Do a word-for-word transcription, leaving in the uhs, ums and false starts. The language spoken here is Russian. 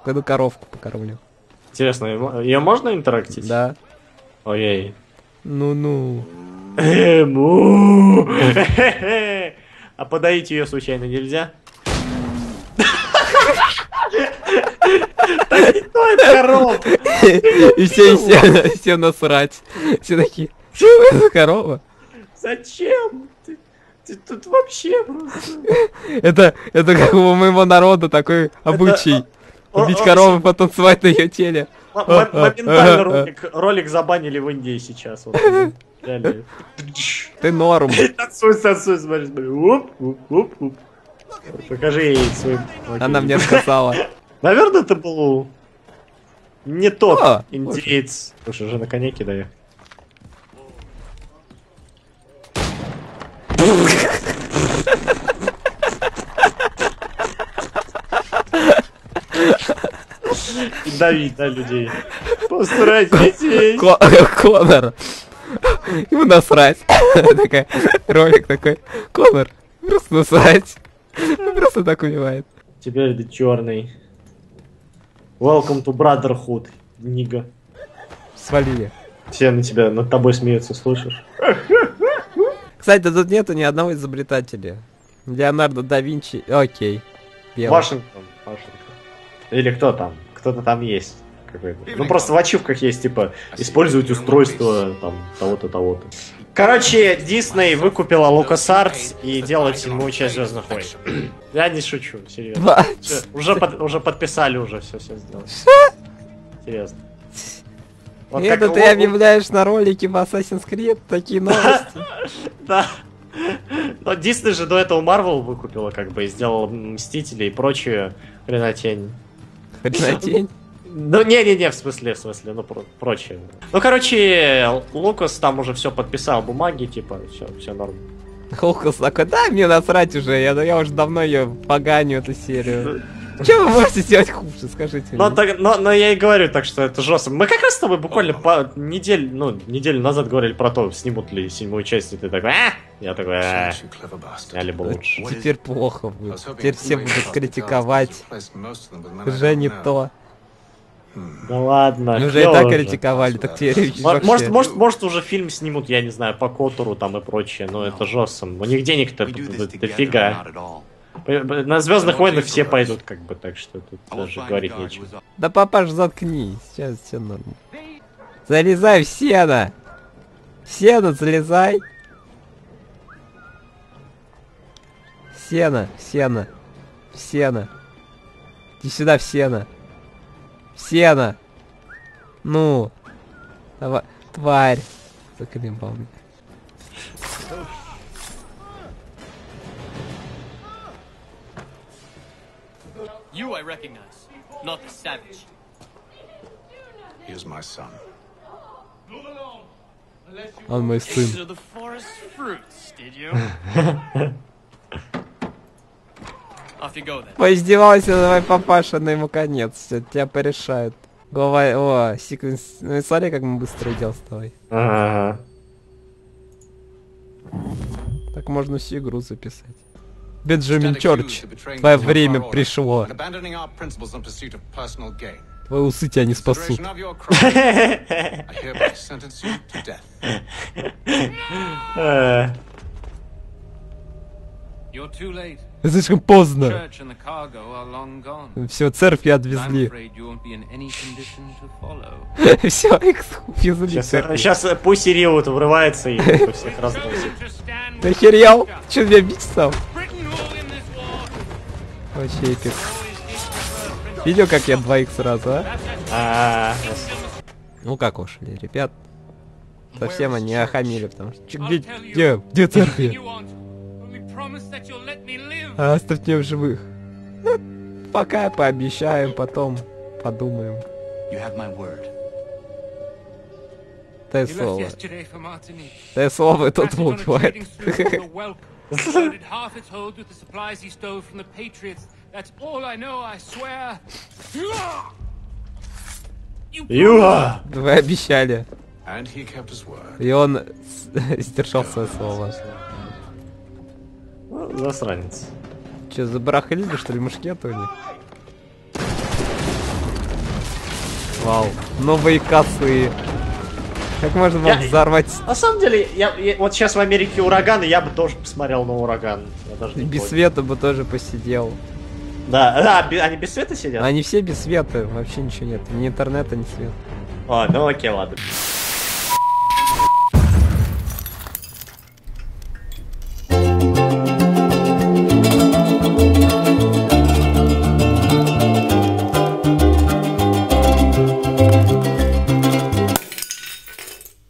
Пойду коровку покормлю. Интересно, ее можно интерактить? Да. Ой-ей. Ну-ну. Эму. А подоить ее случайно нельзя? Так не то это коровка. И все, и все, все насрать. Все такие, что это корова? Зачем? Ты, ты тут вообще просто... Это, это как у моего народа такой обычай. Убить корову, потанцевать на ее теле. Моментально ролик, ролик забанили в Индии сейчас. Вот, ты норм. Танцуй, танцуй, смотри, смотри. Оп, оп, оп, оп. Покажи ей свой... Она мне сказала. Наверное, это был не тот О, индеец. Слушай, уже на коне кидаю. Дави, да, людей. Посрать детей. Конор. Ему насрать. Такая, ролик такой. Конор, просто насрать. Просто так убивает. Теперь ты черный. Welcome to Brotherhood, нига. Свалили. Все на тебя, над тобой смеются, слышишь? Кстати, тут нету ни одного изобретателя. Леонардо да Винчи. Окей. Белый. Вашингтон. Вашингтон. Или кто там? Кто-то там есть. Ну просто в ачивках есть, типа, использовать устройство там того-то, того-то. Короче, Дисней выкупила LucasArts и делает седьмую часть Звездных войн. Я не шучу, серьезно. Все, уже, под, уже подписали, уже все, все сделали. Серьезно. Вот и это ты лог... объявляешь на ролике в Assassin's Creed такие новости. Да. Но Дисней же до этого Marvel выкупила, как бы, и сделала Мстители и прочую хренотень. Хренотень? Ну, не-не-не, в смысле, в смысле, ну, про прочее. Ну, короче, Лукас там уже все подписал, бумаги, типа, все, все норм. Лукас такой, да, мне насрать уже, я, я уже давно ее поганю, эту серию. Что вы можете сделать хуже, скажите но, мне? Так, но, но я и говорю, так что это жестко. Мы как раз с тобой буквально по неделю, ну, неделю назад говорили про то, снимут ли седьмую часть, и ты такой, а? Я такой, а, я либо лучше. Теперь плохо будет, теперь все будут критиковать. Уже не то. Да ладно. Мы уже и так критиковали, так теперь может, может, может, может уже фильм снимут, я не знаю, по Котору там и прочее, но это жестко. У них денег-то дофига. На Звездных войнах все пойдут, как бы, так что тут даже говорить нечего. Да папаш, заткнись, сейчас все норм. Залезай в сено! В сено залезай! Сено, сено, сено. Иди сюда в сено. В сено! Ну! Давай, тварь! Заколебал меня. You I recognize, not the savage. He is my son. Он мой сын. These are the forest fruits, did you? Off you go then. Поиздевался, давай, папаша, на ему конец. Все, тебя порешают. Голова, о, секвенс. Ну и смотри, как мы быстро идем с тобой. Ага. Так можно всю игру записать. Бенджамин Чёрч, твое время пришло. Твои усы тебя не спасут. Слишком поздно. Все, церкви отвезли. Все, их увезли. Сейчас Пусси Риот врывается и всех разносит. Ты охерел? Че меня бить стал? Вообще эпик. Видел, как я двоих сразу, а? А, ну как ушли, ребят? Совсем они охамили, потому что... Че, где, где, где церкви? А, оставьте меня в живых. Ну, пока пообещаем, потом подумаем. Дай слово. Дай слово, и тот убивает. Юа! Вы обещали. И он сдержал свое слово. Засранец. Че, забарахлили, что ли, мушкеты у них? Вау. Новые косы. Как можно было Я- взорвать На самом деле, я, я- вот сейчас в Америке ураган, и я бы тоже посмотрел на ураган. Я даже не без против. света бы тоже посидел. Да, да, бе- они без света сидят? Они все без света, вообще ничего нет. Ни интернета, ни света. А, ну окей, ладно.